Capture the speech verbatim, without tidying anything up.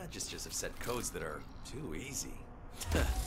Magisters have set codes that are too easy.